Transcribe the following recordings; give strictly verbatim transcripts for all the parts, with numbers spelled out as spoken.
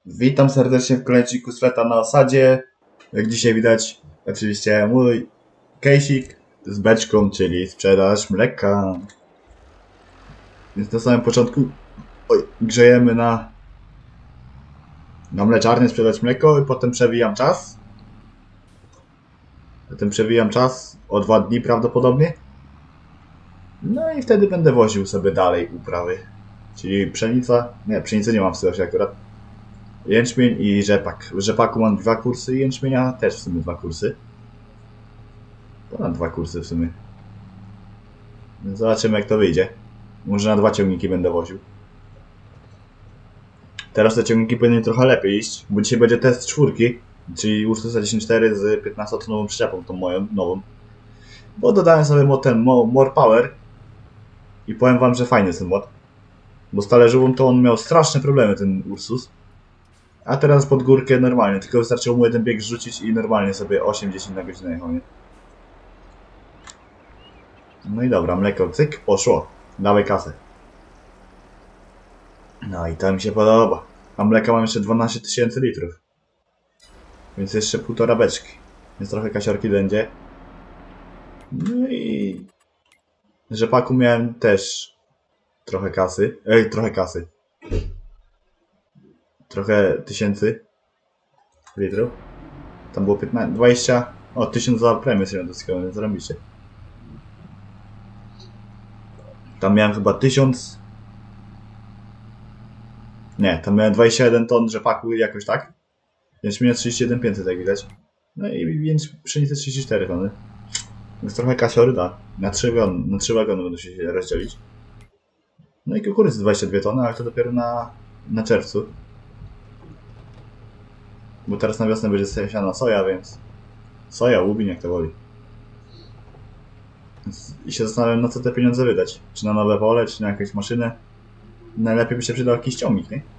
Witam serdecznie w kolejnym odcinku Sleta na osadzie. Jak dzisiaj widać, oczywiście mój case'ik z beczką, czyli sprzedaż mleka. Więc na samym początku oj, grzejemy na, na mleczarnię sprzedać mleko i potem przewijam czas. Potem przewijam czas o dwa dni prawdopodobnie. No i wtedy będę woził sobie dalej uprawy. Czyli pszenica, nie, pszenicy nie mam w sobie akurat. Jęczmień i rzepak. W rzepaku mam dwa kursy, jęczmienia też w sumie dwa kursy. Ponad dwa kursy w sumie. Więc zobaczymy jak to wyjdzie. Może na dwa ciągniki będę woził. Teraz te ciągniki powinny trochę lepiej iść, bo dzisiaj będzie test czwórki, czyli Ursusa dziesięć cztery z piętnastotonową przyczepą, tą moją nową. Bo dodałem sobie mod ten More Power i powiem wam, że fajny jest ten mod. Bo z talerzową to on miał straszne problemy, ten Ursus. A teraz pod górkę normalnie, tylko wystarczyło mu jeden bieg rzucić i normalnie sobie osiem dziesięć na godzinę jechał, nie? No i dobra, mleko, cyk, poszło. Dawaj kasę. No i to mi się podoba. A mleka mam jeszcze dwanaście tysięcy litrów. Więc jeszcze półtora beczki. Więc trochę kasiorki będzie. No i... rzepaku miałem też trochę kasy. Ej, trochę kasy. Trochę tysięcy litrów. Tam było piętnaście, dwadzieścia... O, tysiąc za premię sobie dosyć, więc zarobicie. Tam miałem chyba tysiąc... Nie, tam miałem dwadzieścia jeden ton rzepaku jakoś tak. Więc miałem trzydzieści jeden tysięcy pięćset jak widać. No i więc pszenicy trzydzieści cztery tony. Więc trochę kasiory da. Na trzy wagony, na trzy wagony będą się rozdzielić. No i kukurydzy dwadzieścia dwie tony, ale to dopiero na, na czerwcu. Bo teraz na wiosnę będzie siana soja, więc... Soja, łubin, jak to woli. Więc... I się zastanawiam, na co te pieniądze wydać. Czy na nowe pole, czy na jakąś maszynę. Najlepiej by się przydał jakiś ciągnik, nie?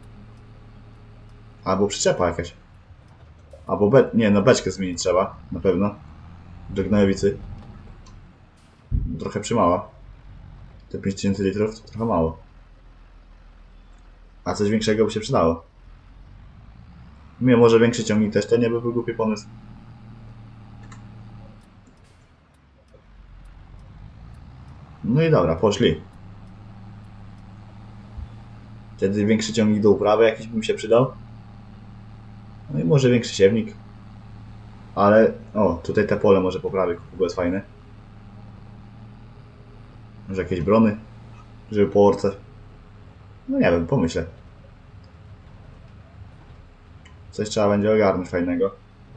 Albo przyczepa jakaś. Albo be... nie, no beczkę zmienić trzeba, na pewno. Do gnojowicy. Trochę przymała. Te pięć tysięcy litrów to trochę mało. A coś większego by się przydało. Mimo może większy ciągnik też to nie byłby głupi pomysł. No i dobra, poszli. Wtedy większy ciągnik do uprawy jakiś by mi się przydał. No i może większy siewnik. Ale, o, tutaj te pole może poprawię, bo jest fajne. Może jakieś brony, żeby po orce. No nie wiem, pomyślę. Coś trzeba będzie ogarnąć fajnego.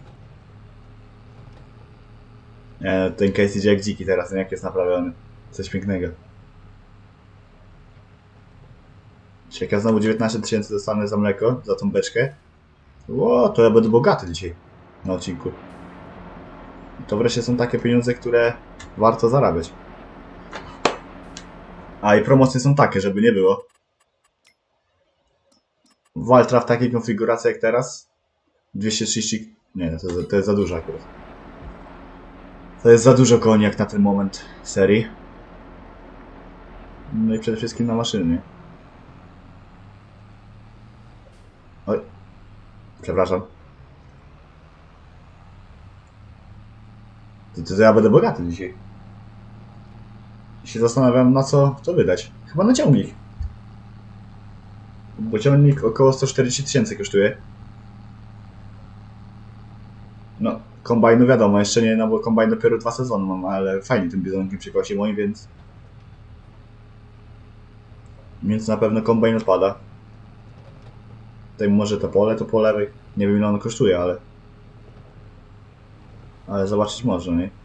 E, ten case idzie jak dziki teraz, nie? Jak jest naprawiony. Coś pięknego. Czyli jak ja znowu dziewiętnaście tysięcy dostanę za mleko, za tą beczkę. Ło, to ja będę bogaty dzisiaj na odcinku. To wreszcie są takie pieniądze, które warto zarabiać. A i promocje są takie, żeby nie było. Waltra w takiej konfiguracji jak teraz dwieście trzydzieści... Nie, to, to jest za dużo akurat. To jest za dużo koni jak na ten moment serii. No i przede wszystkim na maszyny. Oj. Przepraszam. To, to, to ja będę bogaty dzisiaj. I się zastanawiam, na co to wydać. Chyba na ciągnik. Bo ciągnik około sto czterdzieści tysięcy kosztuje. No, kombajnu wiadomo, jeszcze nie, no bo kombajn dopiero dwa sezony mam, ale fajnie tym bizonkiem się kosi moim, więc... Więc na pewno kombajn odpada. Tutaj może to pole, to po lewej. Nie wiem ile ono kosztuje, ale... Ale zobaczyć można, nie?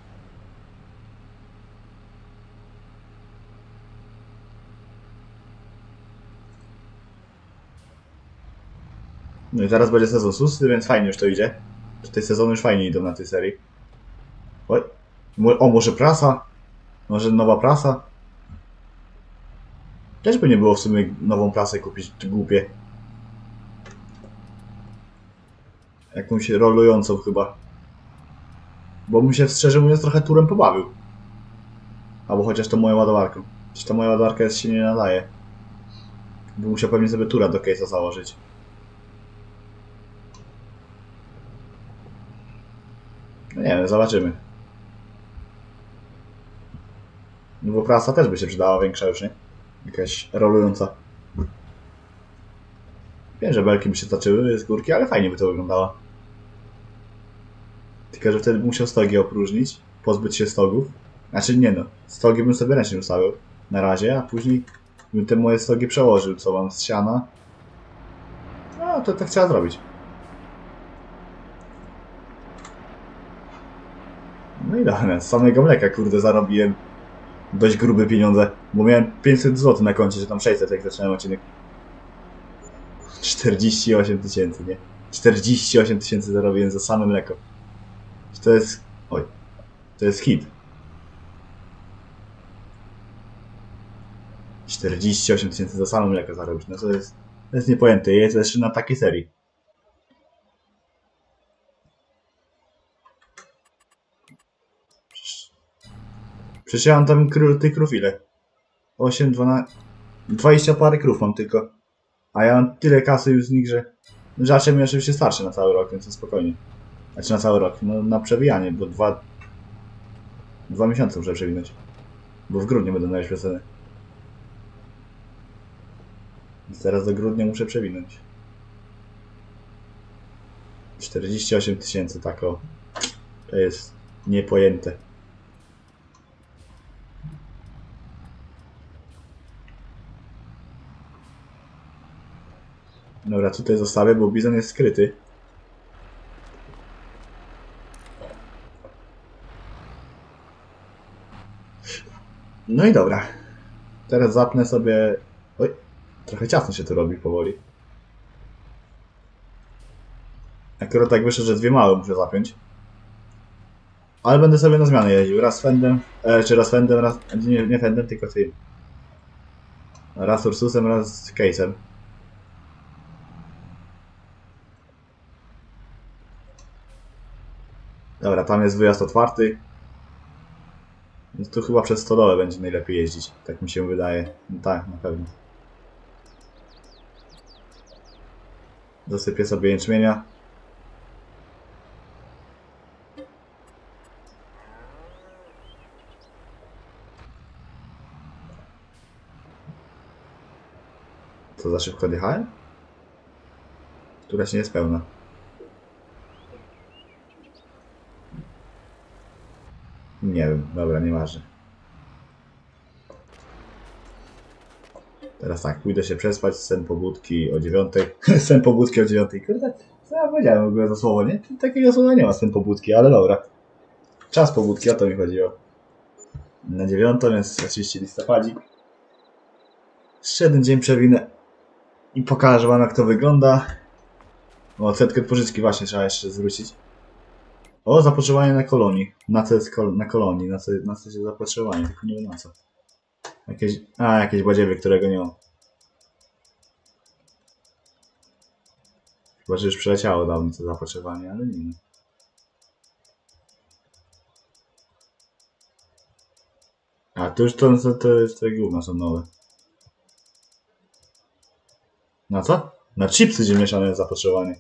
No i zaraz będzie sezon szósty, więc fajnie już to idzie. Tutaj sezony już fajnie idą na tej serii. Oj. O, może prasa? Może nowa prasa? Też by nie było w sumie nową prasę kupić, głupie. Jakąś rolującą chyba. Bo bym się szczerze mówiąc trochę turem pobawił. Albo chociaż to moją ładowarką. Przecież ta moja ładowarka jest, się nie nadaje. Bym musiał pewnie sobie tura do case'a założyć. No nie wiem, zobaczymy. No bo prasa też by się przydała większa już, nie? Jakaś rolująca. Wiem, że belki by się toczyły z górki, ale fajnie by to wyglądało. Tylko, że wtedy bym musiał stogi opróżnić, pozbyć się stogów. Znaczy nie no, stogi bym sobie ręcznie ustawiał na razie, a później bym te moje stogi przełożył, co mam z siana. No to tak trzeba zrobić. No i dobra, z samego mleka kurde zarobiłem dość grube pieniądze, bo miałem pięćset złotych na koncie, że tam sześćset jak zaczynałem odcinek. czterdzieści osiem tysięcy, nie? czterdzieści osiem tysięcy zarobiłem za same mleko. To jest... Oj. To jest hit. czterdzieści osiem tysięcy za same mleko zarobić. No to jest... To jest niepojęte. Jest jeszcze na takiej serii. Przecież ja mam tam kró tych krów ile? osiem, dwanaście... dwadzieścia parę krów mam tylko. A ja mam tyle kasy już z nich, że... Raczej mi oczywiście starczy na cały rok, więc to spokojnie. Znaczy na cały rok. No na przewijanie, bo dwa... Dwa miesiące muszę przewinąć. Bo w grudniu będę mieć przecenę. Więc teraz do grudnia muszę przewinąć. czterdzieści osiem tysięcy, tak o. To jest niepojęte. Dobra, tutaj zostawię, bo bizon jest skryty. No i dobra. Teraz zapnę sobie... Oj, trochę ciasno się tu robi powoli. Akurat tak wyszło, że dwie małe muszę zapiąć. Ale będę sobie na zmianę jeździł. Raz fendem, e, czy raz fendem, raz... Nie, nie fendem, tylko tym. Raz Ursusem, raz case'em. Dobra, tam jest wyjazd otwarty. Więc tu chyba przez stodołę będzie najlepiej jeździć. Tak mi się wydaje. No tak, na pewno. Dosypię sobie jęczmienia. Co za szybko odjechałem? Która się nie jest pełna. Nie wiem, dobra, nieważne. Teraz tak, pójdę się przespać, sen pobudki o dziewiątej. Sen pobudki o dziewiątej. Kurde, co ja powiedziałem w ogóle za słowo, nie? Takiego słowa nie ma, sen pobudki, ale dobra. Czas pobudki, o to mi chodziło. Na dziewiątą, więc oczywiście listopadzik. Jeszcze jeden dzień przewinę i pokażę wam, jak to wygląda. O, setkę pożyczki właśnie trzeba jeszcze zwrócić. O, zapotrzebowanie na kolonii. Na co jest kol na kolonii? Na co, na co jest zapotrzebowanie? Tylko nie wiem na co. Jakieś... A, jakieś badziewie, którego nie mam. Chyba, że już przeleciało dawno to zapotrzebowanie, ale nie wiem. A, to już to, to, to jest te gówna są nowe. Na co? Na chipsy ziemniaczane jest zapotrzebowanie.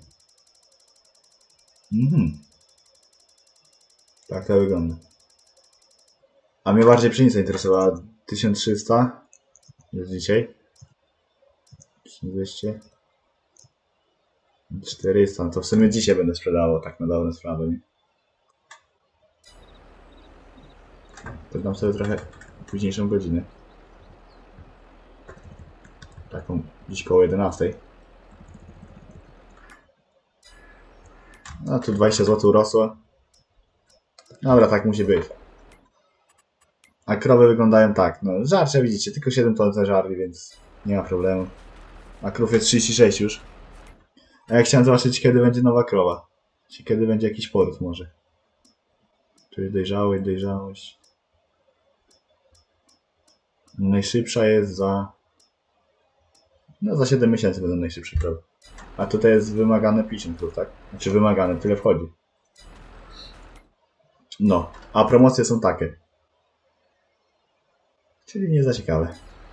Mhm. Tak to wygląda. A mnie bardziej pszenica interesowała. tysiąc trzysta. Już dzisiaj. tysiąc dwieście. czterysta. No to w sumie dzisiaj będę sprzedawał, tak na dobrą sprawę, nie? To dam sobie trochę późniejszą godzinę. Taką dziś koło jedenastej. No tu dwadzieścia złotych urosło. Dobra, tak musi być. A krowy wyglądają tak, no żarcie widzicie, tylko siedem ton zażarli, więc nie ma problemu. A krów jest trzydzieści sześć już. A ja chciałem zobaczyć, kiedy będzie nowa krowa. Czy kiedy będzie jakiś poród może. Czyli dojrzałość, dojrzałość. Najszybsza jest za... No za siedem miesięcy będą najszybsze krowy. A tutaj jest wymagane pięćdziesiąt krów, tak? Znaczy wymagane, tyle wchodzi. No, a promocje są takie. Czyli nie za ciekawe.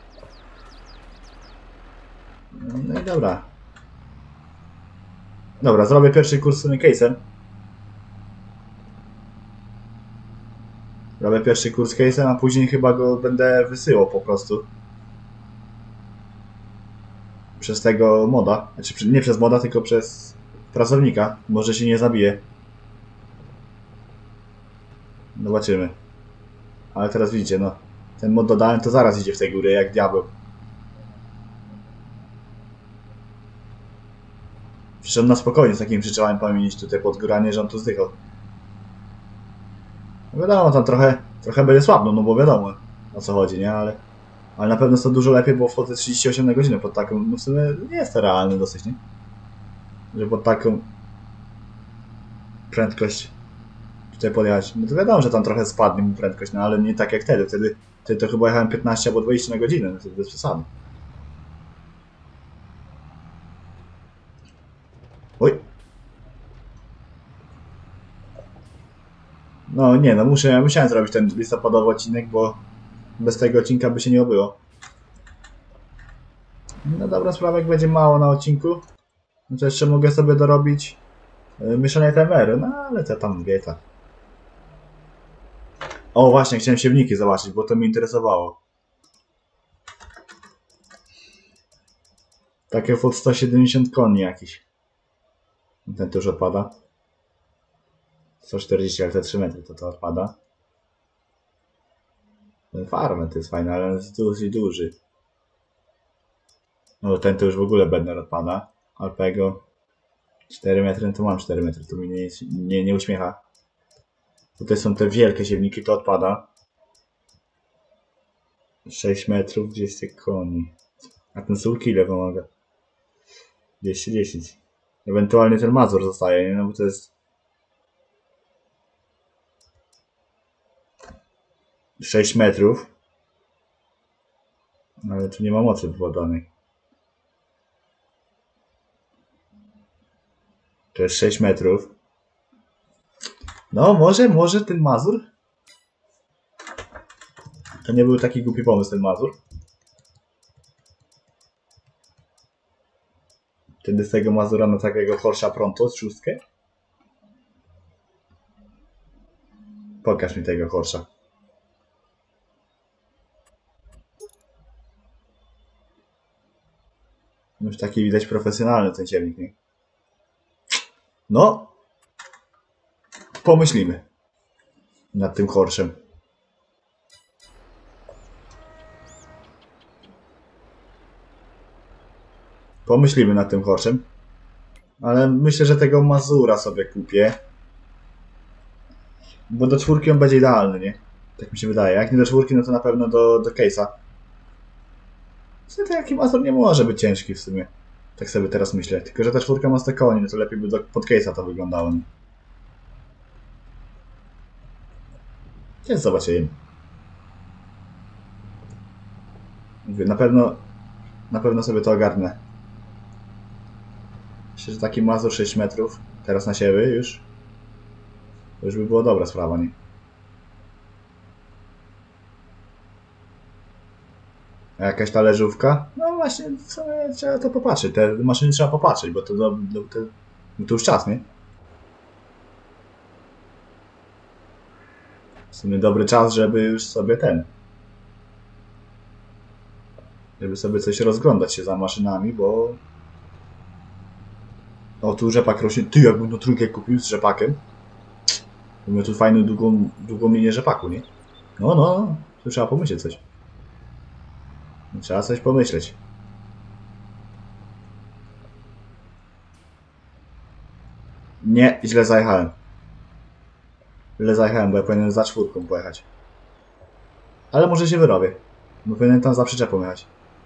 No i dobra. Dobra, zrobię pierwszy kurs z case'em. Robię pierwszy kurs case'em, a później chyba go będę wysyłał po prostu. Przez tego moda. Znaczy nie przez moda, tylko przez pracownika. Może się nie zabije. Zobaczymy. Ale teraz widzicie, no. Ten mod dodałem, to zaraz idzie w tej góry, jak diabeł. Przyszedł na spokojnie z takim przyczepem pamięć tutaj pod góranie, że on tu zdychał. No wiadomo, tam trochę, trochę będzie słabno, no bo wiadomo o co chodzi, nie? Ale, ale na pewno jest to dużo lepiej, bo wchodzę trzydzieści osiem na godzinę pod taką, no w sumie nie jest to realne dosyć, nie? Że pod taką prędkość tutaj podjechać. No to wiadomo, że tam trochę spadnie mu prędkość, no ale nie tak jak wtedy. Wtedy, wtedy to chyba jechałem piętnaście albo dwadzieścia na godzinę, no to bez przesady. Oj! No nie, no muszę, ja musiałem zrobić ten listopadowy odcinek, bo bez tego odcinka by się nie obyło. No dobra sprawa, jak będzie mało na odcinku, no to jeszcze mogę sobie dorobić yy, mieszanie T M R, no ale to tam wieta. O właśnie, chciałem siewniki zobaczyć, bo to mnie interesowało. Takie pod sto siedemdziesiąt koni jakiś. Ten tu już odpada. sto czterdzieści, ale te trzy metry to to odpada. Ten farmer to jest fajny, ale jest dosyć duży. No ten to już w ogóle Bednar odpada. Alpego cztery metry, no to mam cztery metry, to mi nie, nie, nie uśmiecha. Tutaj są te wielkie siewniki, to odpada. sześć metrów, dwieście koni. A ten sulki ile pomaga? dwieście dziesięć. Ewentualnie ten Mazur zostaje, nie? No bo to jest sześć metrów. Ale tu nie ma mocy podanej. To jest sześć metrów. No może, może ten Mazur? To nie był taki głupi pomysł, ten Mazur. Wtedy z tego Mazura na takiego Porsche Pronto z szóstkę. Pokaż mi tego Porsche. Już taki widać profesjonalny ten ciemnik, nie? No. Pomyślimy. Nad tym Porszem. Pomyślimy nad tym Porszem. Ale myślę, że tego Mazura sobie kupię. Bo do czwórki on będzie idealny, nie? Tak mi się wydaje. Jak nie do czwórki, no to na pewno do, do case'a. W sumie taki Mazur nie może być ciężki w sumie. Tak sobie teraz myślę. Tylko, że ta czwórka ma sto koni, no to lepiej by do, pod case'a to wyglądało, nie? Jest zobaczymy. Mówię, na pewno, na pewno sobie to ogarnę. Myślę, że taki Mazur sześć metrów, teraz na siebie już, to już by była dobra sprawa, nie? A jakaś talerzówka? No właśnie, w sumie trzeba to popatrzeć, te maszyny trzeba popatrzeć, bo to, to, to, to już czas, nie? W sumie dobry czas, żeby już sobie ten... Żeby sobie coś rozglądać się za maszynami, bo... O, tu rzepak rośnie. Ty, jakbym to trójkę kupił z rzepakiem. To miał tu fajną, długą, długą linię rzepaku, nie? No, no, tu trzeba pomyśleć coś. Trzeba coś pomyśleć. Nie, źle zajechałem. Źle zajechałem, bo ja powinienem za czwórką pojechać. Ale może się wyrobię. Bo powinienem tam za przyczepą jechać.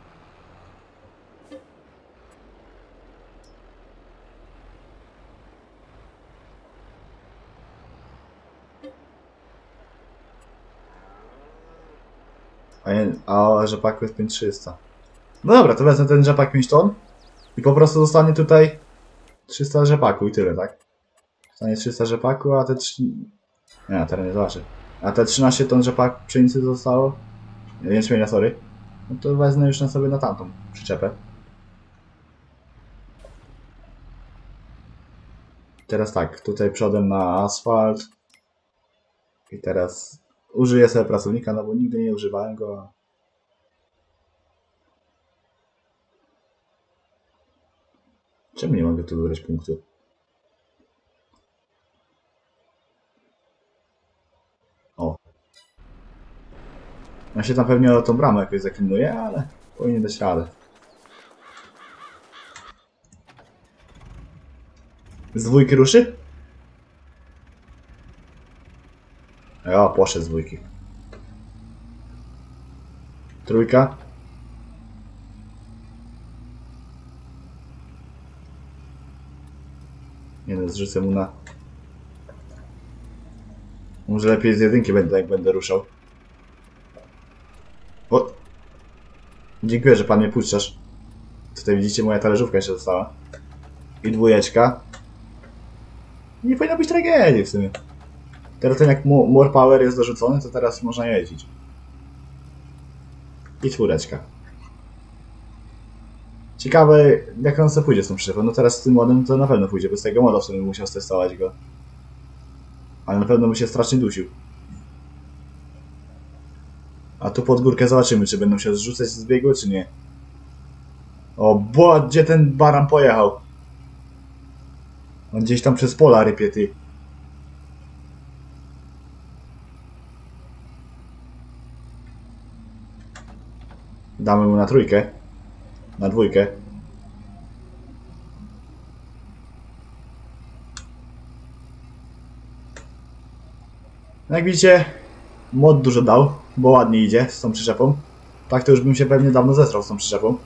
A, a rzepaku jest pięć tysięcy trzysta. No dobra, to wezmę ten rzepak pięć ton i po prostu zostanie tutaj trzysta rzepaku i tyle, tak? Zostanie trzysta rzepaku, a te trzy... Nie, teraz nie zobaczę. A te trzynaście ton rzepak pszenicy zostało? Jęczmienia, sorry. No to wezmę już na sobie na tamtą przyczepę. Teraz tak, tutaj przodem na asfalt. I teraz użyję sobie pracownika, no bo nigdy nie używałem go. Czemu nie mogę tu wybrać punktu? O. Ja się tam pewnie o tą bramę jakoś zaklinuję, ale powinien dać radę. Z dwójki ruszy? O, poszedł z dwójki. Trójka. Nie no, zrzucę mu na... Może lepiej z jedynki będę, jak będę ruszał. O! Dziękuję, że pan mnie puszczasz. Tutaj widzicie, moja talerzówka jeszcze została. I dwójeczka. Nie powinno być tragedii w sumie. Teraz ten jak More Power jest dorzucony, to teraz można jeździć. I czwóreczka. Ciekawe, jak on sobie pójdzie z tą przyczepą. No teraz z tym modem to na pewno pójdzie, bo z tego moda w sumie musiał stestować go. Ale na pewno by się strasznie dusił. A tu pod górkę zobaczymy, czy będą się zrzucać z biegu, czy nie. O, bo gdzie ten baran pojechał? On gdzieś tam przez pola rypie, ty. Damy mu na trójkę. Na dwójkę. No jak widzicie, mod dużo dał, bo ładnie idzie z tą przyczepą. Tak to już bym się pewnie dawno zesrał z tą przyczepą.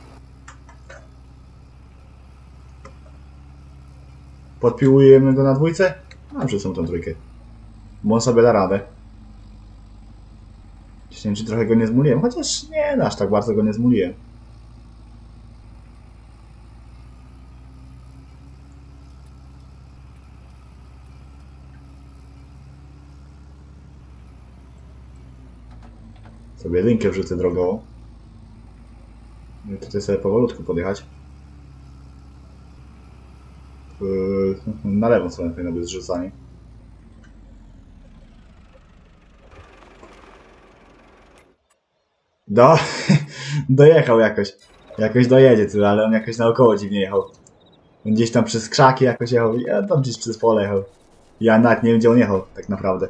Podpiłujemy go na dwójce? A wrzucę tą trójkę. Bo on sobie da radę. Nie wiem, czy trochę go nie zmuliłem, chociaż nie, no aż tak bardzo go nie zmuliłem. Sobie jedynkę wrzucę drogową. I tutaj sobie powolutku podjechać. Yy, na lewą stronę powinno być zrzucanie. Do... dojechał jakoś. Jakoś dojedzie tu, ale on jakoś naokoło dziwnie jechał. On gdzieś tam przez krzaki jakoś jechał. Ja tam gdzieś przez pole jechał. Ja nawet nie wiem, gdzie on jechał, tak naprawdę.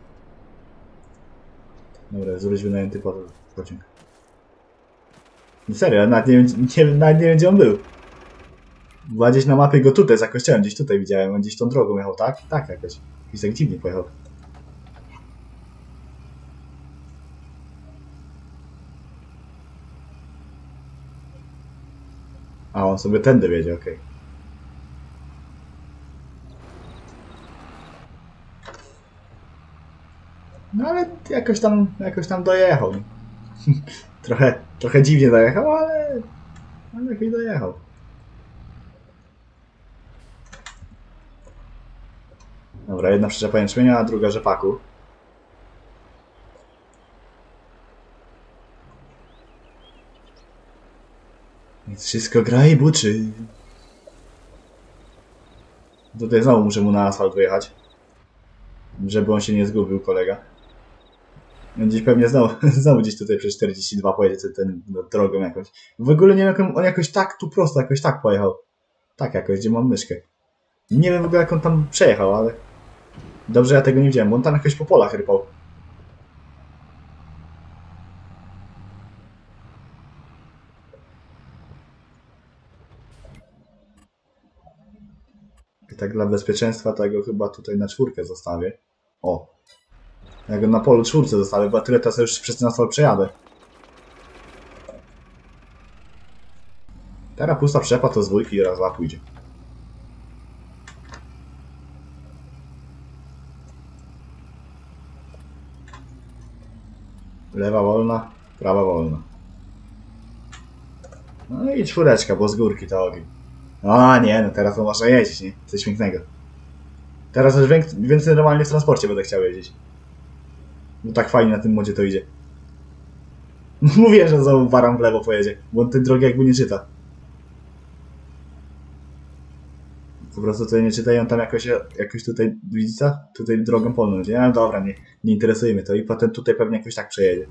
Dobra, zrobić wynajęty pociąg. No serio, ja nawet nie, wiem, nie, nawet nie wiem, gdzie on był. Była gdzieś na mapie go tutaj, za kościołem, gdzieś tutaj widziałem. On gdzieś tą drogą jechał, tak? Tak jakoś. Jakiś tak dziwnie pojechał. A, on sobie tędy wiedzie, okej. Okay. No ale jakoś tam, jakoś tam dojechał. trochę, trochę dziwnie dojechał, ale... ale jakoś dojechał. Dobra, jedna przyczepa jęczmienia, a druga rzepaku. Więc wszystko gra i buczy. Tutaj znowu muszę mu na asfalt wyjechać. Żeby on się nie zgubił, kolega. On gdzieś pewnie znowu, znowu gdzieś tutaj przez czterdzieści dwa pojedzie ten no, drogą jakąś. W ogóle nie wiem, jak on, on jakoś tak tu prosto, jakoś tak pojechał. Tak jakoś, gdzie mam myszkę. Nie wiem w ogóle, jak on tam przejechał, ale... Dobrze, ja tego nie widziałem, bo on tam jakoś po polach rypał. I tak dla bezpieczeństwa to ja go chyba tutaj na czwórkę zostawię. O! Ja go na polu czwórce zostawię, bo tyle teraz już przez ten asfalt przejadę. Teraz pusta przepa to z dwójki i raz dwa pójdzie. Lewa wolna, prawa wolna. No i czwóreczka, bo z górki to ogień. A nie, no teraz to można jeździć, nie? Coś pięknego. Teraz już więcej normalnie w transporcie będę chciał jeździć. No tak fajnie na tym modzie to idzie. Mówię, że znowu baran w lewo pojedzie, bo on tej drogi jakby nie czyta. Po prostu tutaj nie czytają tam jakoś, jakoś tutaj, widzicie? Tutaj drogą polną. Nie, no dobra, nie, nie interesuje mnie to i potem tutaj pewnie jakoś tak przejedzie.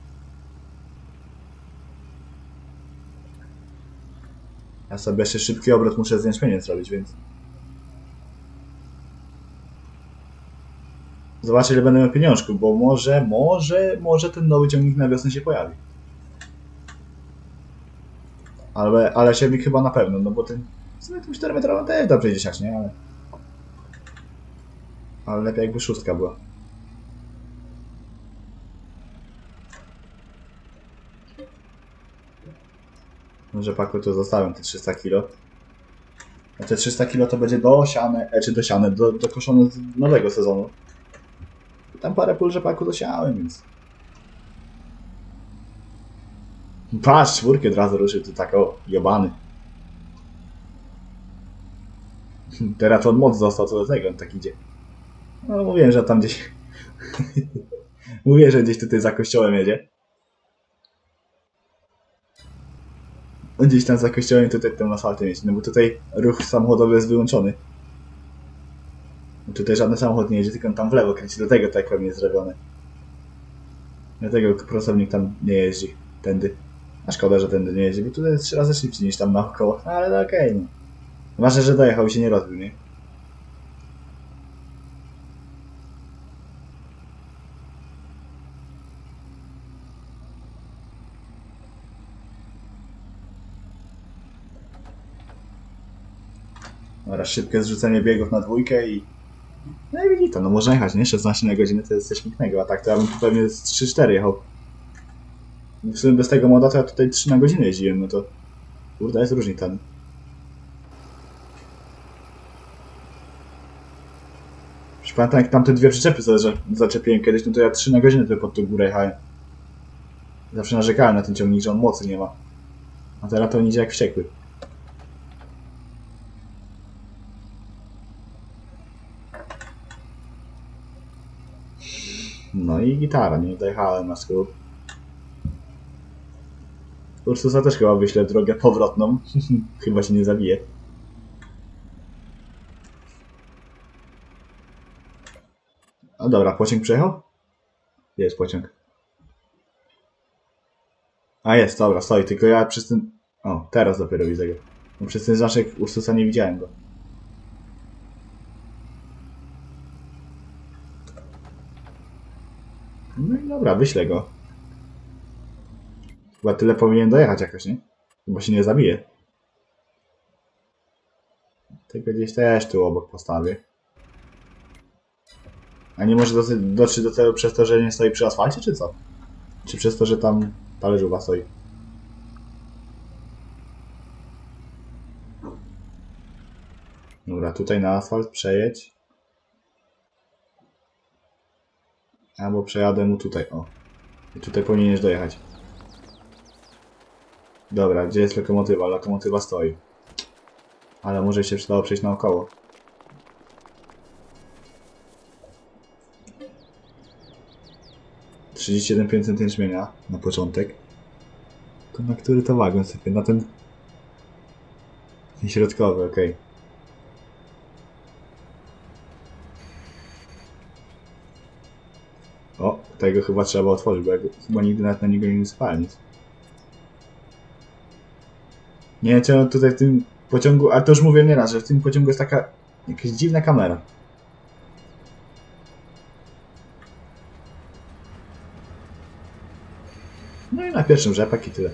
Ja sobie jeszcze szybki obrót muszę z jęczmieniem zrobić, więc... Zobaczę, ile będę miał pieniążków, bo może, może, może ten nowy ciągnik na wiosnę się pojawi. Ale, ale siewnik chyba na pewno, no bo ten... W sumie tym cztery metrowym też dobrze idzie siać, nie? Ale... Ale lepiej jakby szóstka była. No rzepaku to zostawiam te trzysta kilo. A te trzysta kilo to będzie dosiane, e, czy dosiane, do, dokoszone z nowego sezonu. Tam parę pól rzepaku dosiałem, więc... Patrz, czwórkę od razu ruszył, to tak o, jobany. Teraz on moc został, co do tego, on tak idzie. No mówiłem, że tam gdzieś... Mówię, że gdzieś tutaj za kościołem jedzie. Gdzieś tam za kościołem tutaj tym asfaltem jedzie, no bo tutaj ruch samochodowy jest wyłączony. Tutaj żaden samochód nie jedzie, tylko on tam w lewo kręci, do tego tak pewnie jest zrobione. Dlatego pracownik tam nie jeździ, tędy. A szkoda, że tędy nie jeździ, bo tutaj jest trzy razy szybciej niż tam naokoło, ale no okej, okay, no. Ważne, że dojechał i się nie rozbił, nie? Oraz szybkie zrzucenie biegów na dwójkę i... No i widzicie to, no można jechać, nie? szesnaście na godzinę to jest coś pięknego, a tak to ja bym tu pewnie z trzy cztery jechał. W sumie bez tego moda to ja tutaj trzy na godzinę jeździłem, no to... Kurde, jest różnica. Już pamiętam, jak tam te dwie przyczepy sobie zaczepiłem kiedyś, no to ja trzy na godzinę tutaj pod tą górę jechałem. Zawsze narzekałem na ten ciągnik, że on mocy nie ma. A teraz to on idzie jak wściekły. No i gitara, nie dojechałem na skrót. Ursusa też chyba wyślę drogę powrotną. Chyba się nie zabije. No dobra, pociąg przyjechał? Jest pociąg. A jest, dobra, stoi, tylko ja przez ten... O, teraz dopiero widzę go. No, przez ten znaczek Ursusa nie widziałem go. No i dobra, wyślę go. Chyba tyle powinien dojechać jakoś, nie? Bo się nie zabije. Tylko gdzieś też tu obok postawię. A nie może dotrzeć do celu przez to, że nie stoi przy asfalcie, czy co? Czy przez to, że tam talerzówa stoi? Dobra, tutaj na asfalt przejedź. Albo przejadę mu tutaj, o. I tutaj powinieneś dojechać. Dobra, gdzie jest lokomotywa? Lokomotywa stoi. Ale może się przydało przejść naokoło. trzydzieści jeden procent jęczmienia na początek. To na który to wagon sobie? Na ten... ten środkowy, okej. Okay. O, tego chyba trzeba otworzyć, bo ja chyba nigdy nawet na niego nie wysypałem nic. Nie wiem, czemu tutaj w tym pociągu, a to już mówię nieraz, że w tym pociągu jest taka jakaś dziwna kamera. No i na pierwszym rzepak i tyle.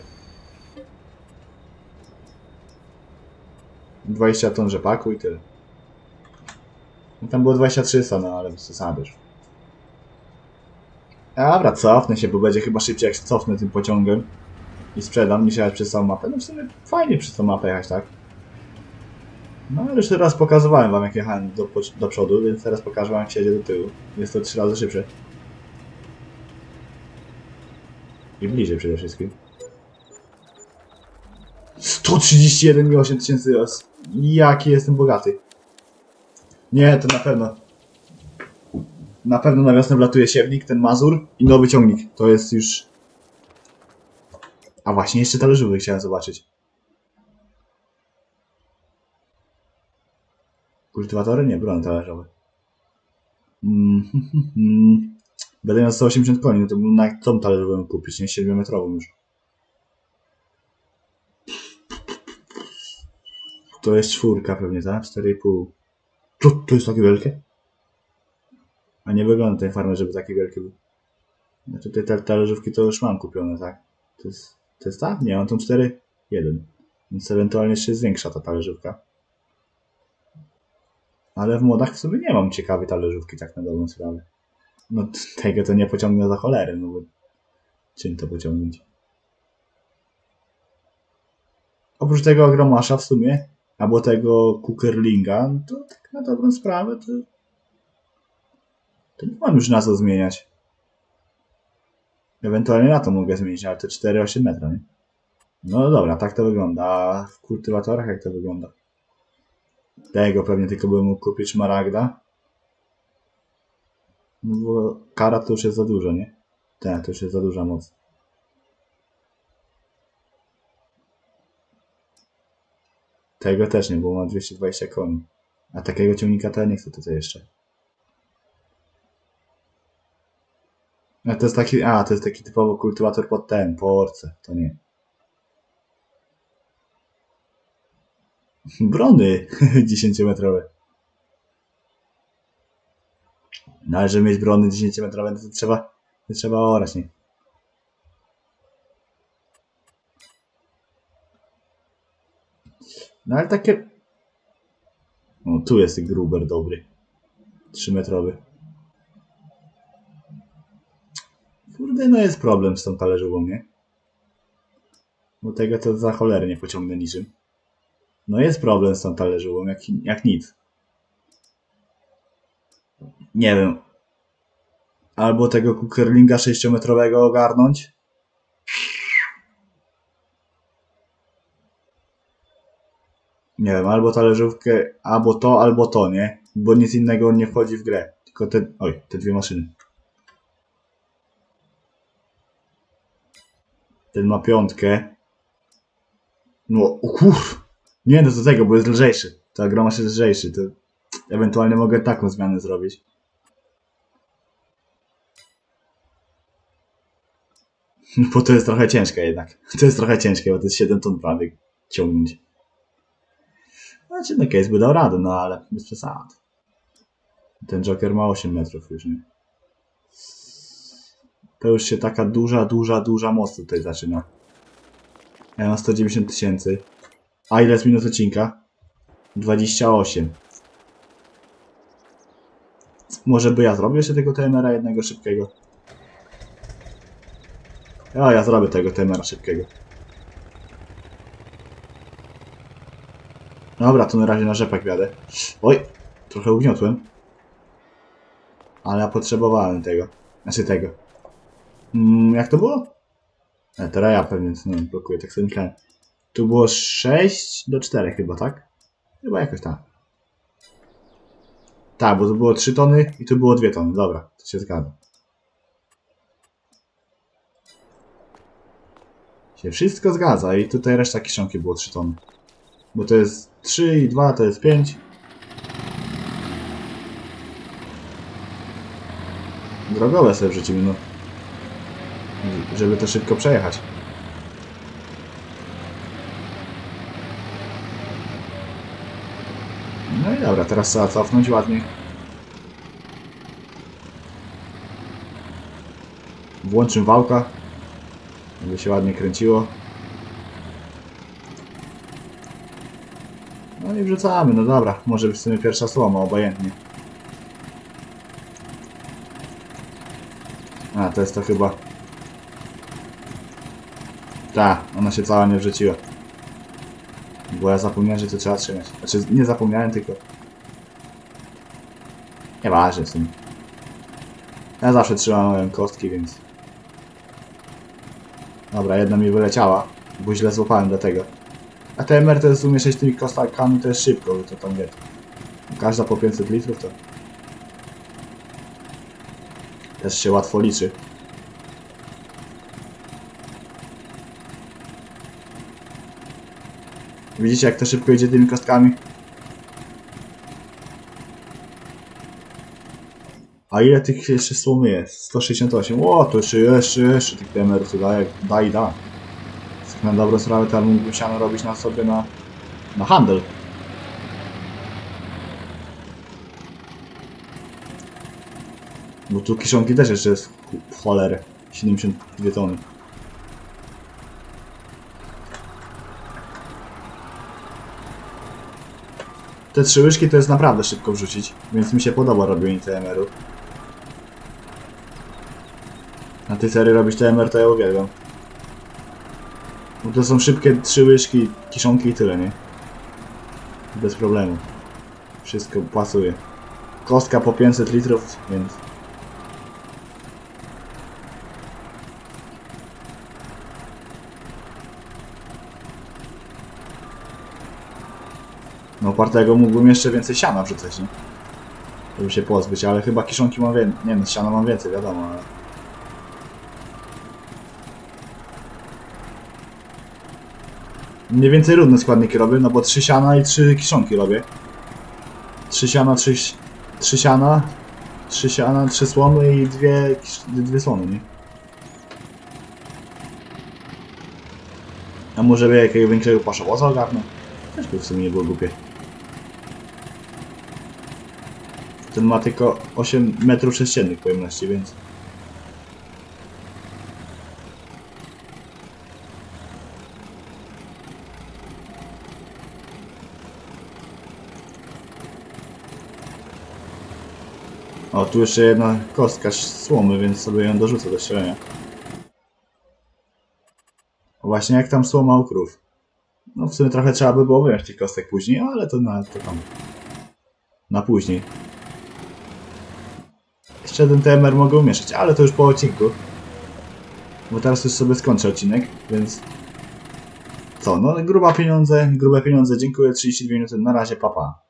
dwadzieścia ton rzepaku i tyle. No tam było dwadzieścia trzy, no ale bez przesady już. Dobra, cofnę się, bo będzie chyba szybciej jak się cofnę tym pociągiem i sprzedam niż jechać przez całą mapę. No w sumie fajnie przez tą mapę jechać, tak? No ale już raz pokazywałem wam jak jechałem do, do przodu, więc teraz pokażę wam jak się jedzie do tyłu. Jest to trzy razy szybsze. I bliżej przede wszystkim. sto trzydzieści jeden i osiem tysięcy os. Jaki jestem bogaty. Nie, to na pewno. Na pewno na wiosnę wlatuje siewnik, ten Mazur i nowy ciągnik. To jest już... A właśnie, jeszcze talerzówy chciałem zobaczyć. Kultywatory? Nie, brony talerzowe. Mm, hmm, hmm. Będę miał sto osiemdziesiąt koni, no to bym na tą talerzową kupić, nie siedmiometrową już. To jest czwórka pewnie, tak? cztery i pół. To, to jest takie wielkie? A nie wygląda tej farmy, żeby takie wielkie były. Znaczy te, te talerzówki to już mam kupione, tak? To jest, to jest ta? Nie, mam tą cztery jeden. Więc ewentualnie jeszcze jest większa ta talerzówka. Ale w modach w sobie nie mam ciekawej talerzówki, tak na dobrą sprawę. No tego to nie pociągnę za cholerę, no bo czym to pociągnąć? Oprócz tego agromasza w sumie, albo tego cookerlinga, no to tak na dobrą sprawę to, to nie mam już na co zmieniać. Ewentualnie na to mogę zmienić, ale te cztery osiem metra, nie? No dobra, tak to wygląda. A w kultywatorach jak to wygląda? Tego pewnie tylko bym mógł kupić szmaragda. No bo karat to już jest za dużo, nie? Tak, to już jest za duża moc. Tego też nie, bo ma dwieście dwadzieścia koni. A takiego ciągnika to ja nie chcę tutaj jeszcze. A to jest taki, a to jest taki typowo kultywator pod ten, po orce, to nie. Brony dziesięciometrowe. No ale żeby mieć brony dziesięciometrowe, to trzeba, to trzeba orać, nie? No ale takie... O, tu jest gruber dobry. trzymetrowy. Kurde, no jest problem z tą talerzową, nie? Bo tego to za cholerę nie pociągnę niczym. No jest problem z tą talerzową, jak, jak nic. Nie wiem. Albo tego cookerlinga sześciometrowego ogarnąć. Nie wiem, albo talerzówkę, albo to, albo to, nie? Bo nic innego nie wchodzi w grę. Tylko te, oj, te dwie maszyny. Ten ma piątkę. No, o kur... Nie, no do tego, bo jest lżejszy. Ta agromasz jest lżejszy, to ewentualnie mogę taką zmianę zrobić. Bo to jest trochę ciężkie jednak. To jest trochę ciężkie, bo to jest siedem ton prawie ciągnąć. Znaczy, no case by dał radę, no ale bez przesad. Ten Joker ma osiem metrów już, nie? To już się taka duża, duża, duża moc tutaj zaczyna. Ja mam sto dziewięćdziesiąt tysięcy. A ile jest minut odcinka? dwadzieścia osiem. Może by ja zrobił jeszcze tego T M R a jednego szybkiego? Ja, ja zrobię tego T M R a szybkiego. Dobra, to na razie na rzepak jadę. Oj, trochę ugniotłem. Ale ja potrzebowałem tego. Znaczy tego. Mm, jak to było? E, teraz ja pewnie nie wiem, blokuję, tak sobie myślałem. Tu było sześć do czterech chyba, tak? Chyba jakoś tak. Tak, bo tu było trzy tony i tu było dwie tony. Dobra, to się zgadza. Się wszystko zgadza i tutaj reszta kiszonki było trzy tony. Bo to jest trzy i dwa to jest pięć. Drogowe sobie wrzucimy, no. Żeby to szybko przejechać. No i dobra, teraz trzeba cofnąć ładnie. Włączmy wałka, żeby się ładnie kręciło. No i wrzucamy, no dobra, może być w sumie pierwsza słoma, obojętnie. A, to jest to chyba... Ta, ona się cała nie wrzuciła. Bo ja zapomniałem, że to trzeba trzymać. Znaczy, nie zapomniałem, tylko... Nieważne w sumie. Ja zawsze trzymam moją kostki, więc... Dobra, jedna mi wyleciała, bo źle złapałem do tego. A T M R to jest w sumie sześć tymi kostkami, to jest szybko, bo to tam wie. Każda po pięćset litrów to... Też się łatwo liczy. Widzicie, jak to szybko idzie tymi kostkami? A ile tych jeszcze słomy jest? sto sześćdziesiąt osiem. O, to jeszcze, jeszcze, jeszcze tych T M R-ów tu da, da i da. Na dobrą sprawę to mógłbym siano robić na sobie na, na handel. Bo tu kiszonki też jeszcze jest w cholerę. siedemdziesiąt dwie tony. Te trzy łyżki to jest naprawdę szybko wrzucić, więc mi się podoba robienie T M R-u. Na tej serii robić T M R to ja uwielbiam. Bo to są szybkie trzy łyżki, kiszonki i tyle, nie? Bez problemu. Wszystko pasuje. Kostka po pięćset litrów, więc... No opartego mógłbym jeszcze więcej siana wrzucać, nie? Żeby się pozbyć, ale chyba kiszonki mam więcej. Nie no, siana mam więcej, wiadomo, ale... Mniej więcej równe składniki robię, no bo trzy siana i trzy kiszonki robię. Trzy siana, trzy, trzy siana, trzy siana, trzy słomy i dwie, dwie słomy, nie? A może by jakiegoś większego paszowoza ogarnę? Też by w sumie nie było głupie. Ten ma tylko osiem metrów sześciennych pojemności, więc... O, tu jeszcze jedna kostka słomy, więc sobie ją dorzucę do ścielenia. Właśnie jak tam słoma u krów. No w sumie trochę trzeba by było wyjąć tych kostek później, ale to na to tam... Na później. Jeszcze jeden T M R mogę umieszczać, ale to już po odcinku. Bo teraz już sobie skończę odcinek, więc... Co, no gruba pieniądze, grube pieniądze, dziękuję, trzydzieści dwie minuty, na razie, pa pa.